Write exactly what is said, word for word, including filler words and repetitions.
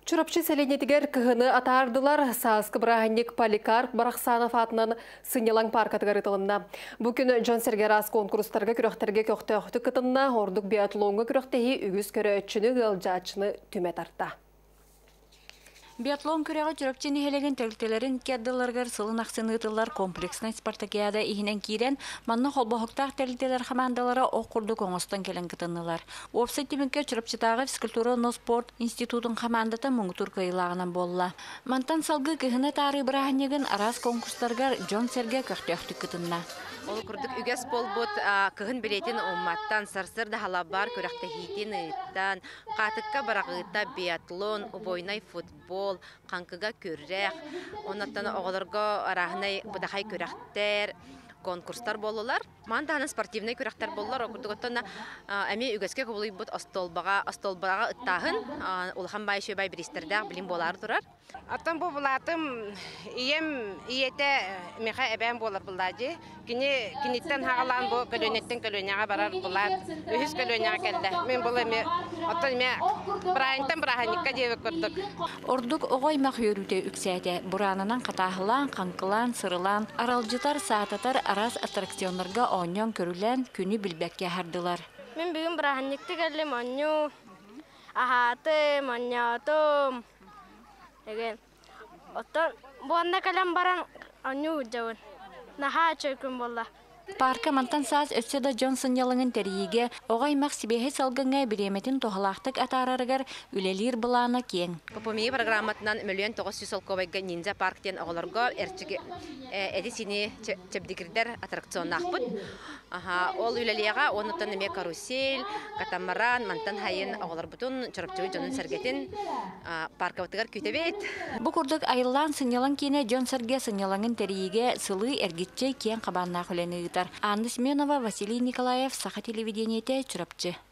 Чурапчы сәленетігер кіғыны атардылар саскы браханник Поликарп Барақсанов атынан Сынелаң парк атығарытылында. Бүкін Джон Сергерас конкурстарға күріқтерге көқті өқті кытынна ордық биатлонғы күріқтегі үгіз көрі өтчіні ғылжачыны түмет артта. Биатлон күрәгә чурапчыны хелеген тәлтеләрен кәддәләргә сылын аксынытылар комплексный спартакиада иһинен кирен манны холбохоктак тәлтеләр командалары окурды коңостан келен кытыннылар. Офсет тимеккә чурапчытагы физкультура но спорт институтын командаты муңтур кыйлагынан болла. Мантан салгы кыһына тары браханнеген арас конкурстарга Джон Серге көктөктү кытынна. Ол курдук үгәс болбут кыһын билетин умматтан сарсыр да халабар көрәкте хитин ыттан катыкка барагыта биатлон, убойнай футбол, канкыга көррәк, оннан оголорго арахнай будахай көрәктер конкурстар болулар. Манданы спортивный көрәктер болулар. Окурдуготтан эми үгәскә кабулыйбыт астолбага, астолбага ыттагын, улхан бай шөбай бристердә билим болар турар. Аттан бу булатым ием иете меха эбен болар буллади. Кини киниттен хагалан бу көлөнеттен көлөнягә барар булат. Үһүс көлөнягә келде. Мен бул эми аттан ме брайнтан браханикка дебек көрдүк. Ордук огой махөрүтө үксәтә. Буранынан катахлан, канкылан, сырылан, аралжытар саататар арас аттракционнарга оньон көрүлән күнү билбәккә хардылар. Мен бүгүн браханикти келдим, онью ахаты, моньятым. Еген. Оттон бу анда калам баран онью жабын. Наха чөкүн болла. Парка мантан саас өтсөдө Джонсон ялыңын тәрийге, оғай мақ сибеһе салгыңа биреметин тохалақтык атарарыгар үлелир быланы кең. Попомии программатынан миллион тоғыз жүз солковайга нинза парктен оғыларга әрчіге әді сini чепдикирдер аттракционнақпыт. Ол үлелияға онытын эме карусель, катамаран, мантан хайын оғылар бұтын чорапчығы Джонын сәргетін парка бұтығар күйтебет. Бұ күрдік айылан сынялан кені Джон Серге сынялаңын тәрийге сылы әргетчей кен қабанна құлені ұтар. Анна Семенова, Василий Николаев, Саха телевидениете, Чурапчы.